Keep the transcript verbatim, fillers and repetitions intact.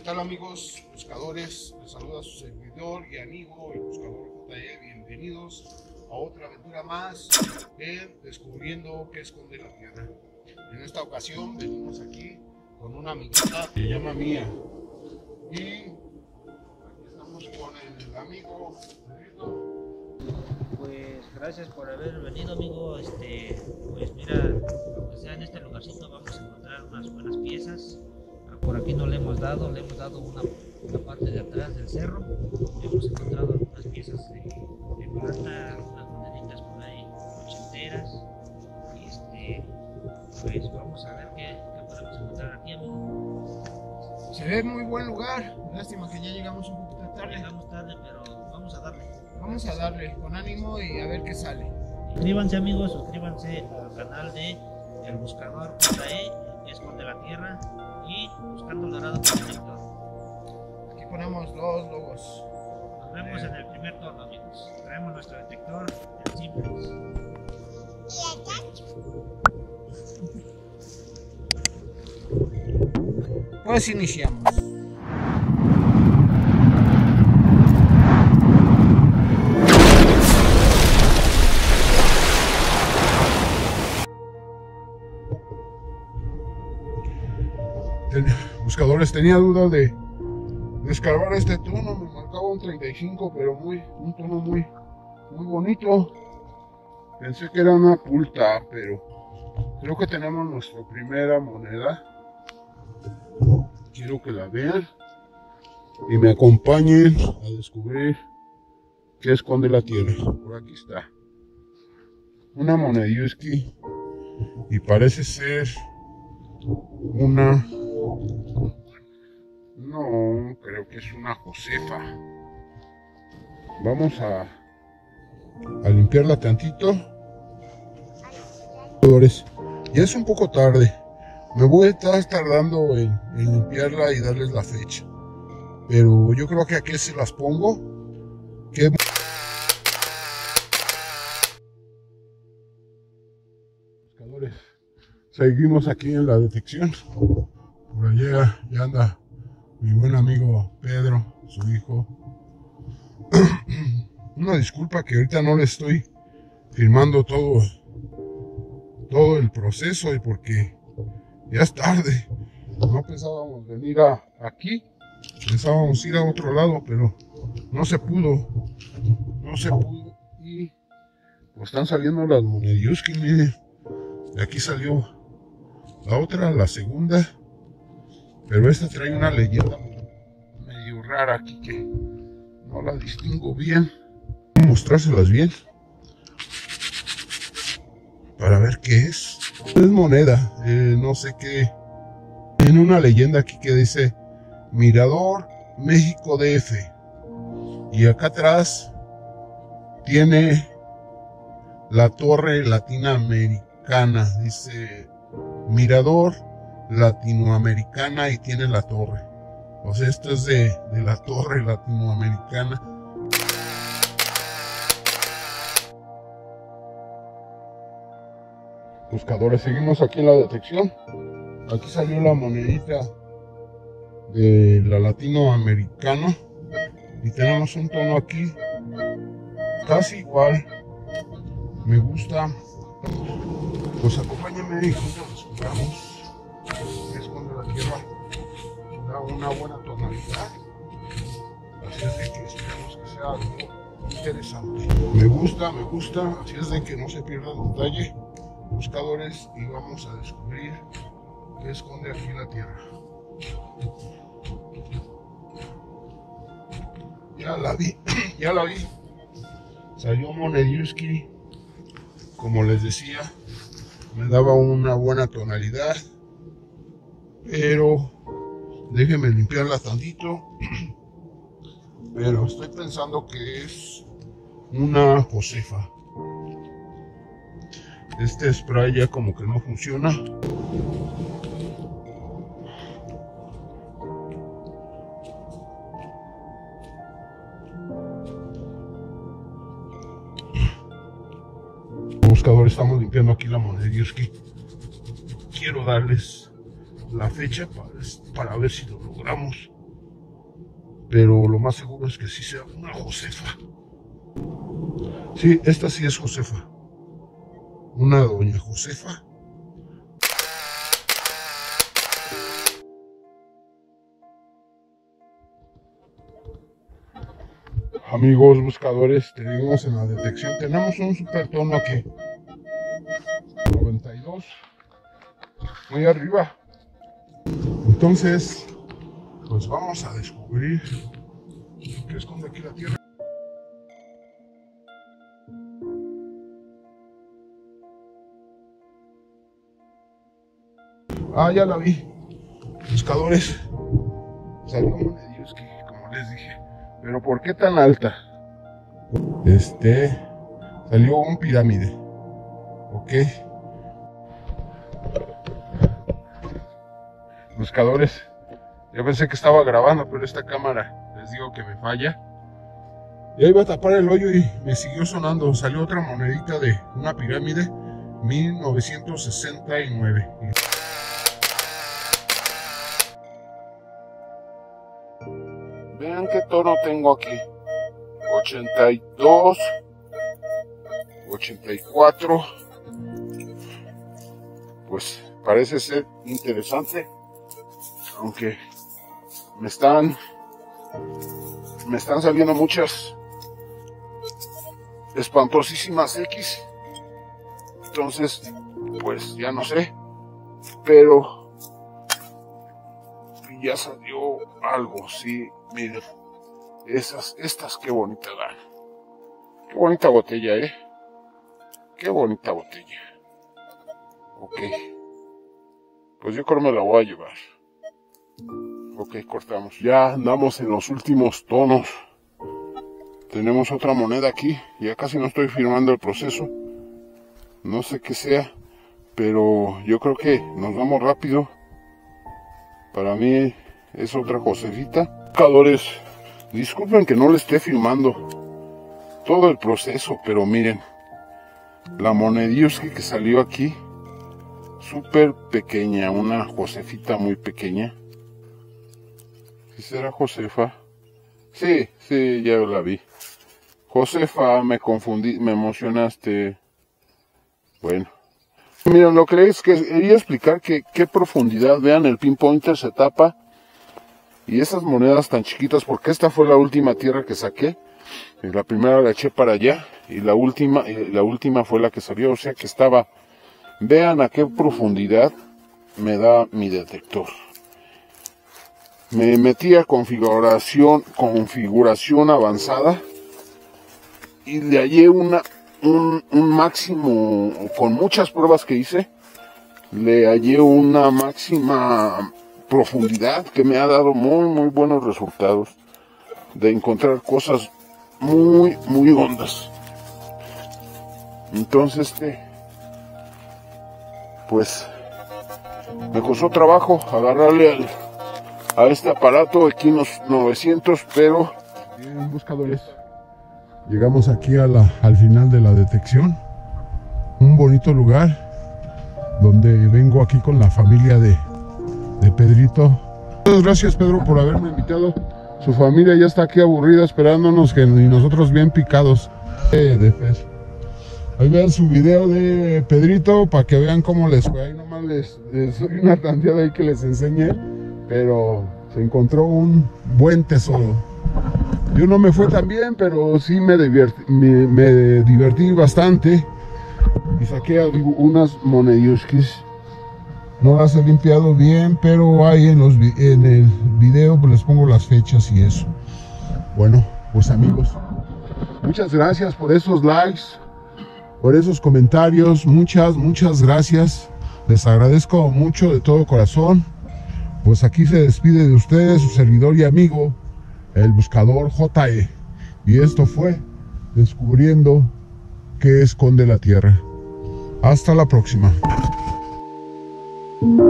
tal amigos buscadores? Les saluda su servidor y amigo el buscador J E. Bienvenidos a otra aventura más de Descubriendo qué esconde la Tierra. En esta ocasión venimos aquí con una amiguita que se llama Mía y aquí estamos con el amigo Pedrito. Pues gracias por haber venido, amigo. Este, pues mira, aunque sea en este lugarcito vamos a encontrar unas buenas piezas. Por aquí no le hemos dado, le hemos dado una, una parte de atrás del cerro. Hemos encontrado algunas piezas de, de plata, unas moneditas por ahí ochenteras. Y este, pues vamos a ver qué, qué podemos encontrar aquí, amigo. Se ve muy buen lugar. Lástima que ya llegamos un poquito tarde. Llegamos tarde, pero vamos a darle. Vamos a darle con ánimo y a ver qué sale. Suscríbanse, amigos, suscríbanse al canal de El Buscador J E, que esconde la tierra, y Buscando el Dorado con Detector. Aquí ponemos los logos. Nos vemos en el primer turno, amigos. Traemos nuestro detector, el Simplex. Pues iniciamos. Buscadores, tenía dudas de descargar este tono, me marcaba un treinta y cinco, pero muy, un tono muy, muy bonito. Pensé que era una pulta, pero creo que tenemos nuestra primera moneda. Quiero que la vean y me acompañen a descubrir qué esconde la tierra. Por aquí está una monediuski y parece ser una... No, creo que es una Josefa. Vamos a, a limpiarla tantito. Ya es un poco tarde. Me voy a estar tardando en, en limpiarla y darles la fecha. Pero yo creo que aquí se las pongo. Que... Buscadores, seguimos aquí en la detección. Por allá ya anda mi buen amigo Pedro, su hijo. Una disculpa que ahorita no le estoy filmando todo, todo el proceso, y porque ya es tarde. No pensábamos venir a, aquí, pensábamos ir a otro lado, pero no se pudo, no se pudo. Y pues están saliendo las monediuski, miren. De aquí salió la otra, la segunda. Pero esta trae una leyenda medio rara aquí que no la distingo bien. Voy a mostrárselas bien para ver qué es. Es moneda, eh, no sé qué. Tiene una leyenda aquí que dice Mirador México D F. Y acá atrás tiene la torre latinoamericana. Dice Mirador Latinoamericana y tiene la torre. O sea, esto es de, de la torre latinoamericana. Buscadores, seguimos aquí en la detección. Aquí salió la monedita de la latinoamericana y tenemos un tono aquí casi igual. Me gusta. Pues acompáñenme y juntos descubramos que esconde la tierra. Da una buena tonalidad, así es de que esperamos que sea algo interesante. Me gusta, me gusta, así es de que no se pierda el detalle, buscadores, y vamos a descubrir qué esconde aquí la tierra. Ya la vi, ya la vi. Salió monediuski, como les decía, me daba una buena tonalidad. Pero déjenme limpiarla tantito. Pero estoy pensando que es una Josefa. Este spray ya como que no funciona. Buscador, estamos limpiando aquí la monediuski. Quiero darles la fecha para, para ver si lo logramos. pero lo más seguro es que sí sea una Josefa. Sí, esta sí es Josefa. Una doña Josefa. Amigos buscadores, tenemos en la detección, tenemos un super tono aquí. noventa y dos. Muy arriba. Entonces, pues vamos a descubrir qué esconde aquí la Tierra. Ah, ya la vi. Buscadores. Salió Monediuski, como les dije. Pero ¿por qué tan alta? Este... Salió un pirámide. Ok. Buscadores. Yo pensé que estaba grabando, pero esta cámara, les digo que me falla. Ya iba a tapar el hoyo y me siguió sonando. Salió otra monedita de una pirámide, mil novecientos sesenta y nueve. Vean qué tono tengo aquí. ochenta y dos, ochenta y cuatro. Pues parece ser interesante, aunque me están me están saliendo muchas espantosísimas X. Entonces, pues ya no sé, pero ya salió algo. Sí, miren, esas, estas qué bonita dan. Qué bonita botella, eh. Qué bonita botella. Ok. Pues yo creo que me la voy a llevar. Ok, cortamos. Ya andamos en los últimos tonos. Tenemos otra moneda aquí. Ya casi no estoy firmando el proceso. No sé qué sea, pero yo creo que nos vamos rápido. Para mí es otra Josefita. Buscadores, disculpen que no le esté filmando todo el proceso, pero miren, la Monediuski que salió aquí, súper pequeña, una Josefita muy pequeña. ¿Sí será Josefa? Sí, sí, ya la vi. Josefa, me confundí, me emocionaste. Bueno. Miren, lo que es que quería explicar que qué profundidad, vean, el pinpointer se tapa. Y esas monedas tan chiquitas, porque esta fue la última tierra que saqué. Y la primera la eché para allá. Y la última, y la última fue la que salió. O sea que estaba... Vean a qué profundidad me da mi detector. Me metí a configuración, configuración avanzada. Y le hallé una... Un, un máximo, con muchas pruebas que hice, le hallé una máxima profundidad que me ha dado muy muy buenos resultados de encontrar cosas muy muy hondas. Entonces este pues me costó trabajo agarrarle al, a este aparato Equinox novecientos, pero bien, buscadores, llegamos aquí a la, al final de la detección. Un bonito lugar donde vengo aquí con la familia de, de Pedrito. Muchas gracias, Pedro, por haberme invitado. Su familia ya está aquí aburrida esperándonos, que, y nosotros bien picados eh, de pez. Ahí vean su video de Pedrito para que vean cómo les fue. Ahí nomás les, les doy una tanteada ahí que les enseñé, pero se encontró un buen tesoro. Yo no me fue tan bien, pero sí me divertí, me, me divertí bastante. Y saqué unas Monediuskis. No las he limpiado bien, pero ahí en, los, en el video pues les pongo las fechas y eso. Bueno, pues amigos, muchas gracias por esos likes, por esos comentarios. Muchas, muchas gracias. Les agradezco mucho de todo corazón. Pues aquí se despide de ustedes su servidor y amigo, el buscador J E, y esto fue Descubriendo qué esconde la Tierra. Hasta la próxima.